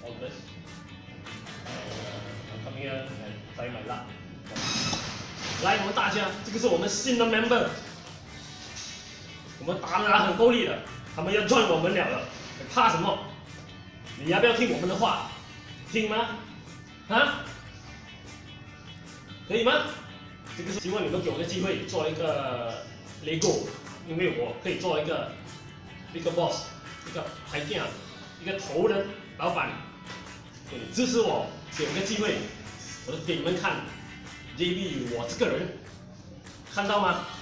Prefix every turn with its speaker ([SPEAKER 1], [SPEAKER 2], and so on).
[SPEAKER 1] all the best. I'm coming here and try my luck. 来，我们大家，这个是我们新的 member， 我们打得很够力的，他们要 join 我们了，怕什么？你要不要听我们的话？听吗？啊？可以吗？这个是希望你们给我个机会做一个 Lego， 因为我可以做一个 boss， 一个牌店，一个头的老板，你支持我，给我个机会，我就给你们看 JB 我这个人，看到吗？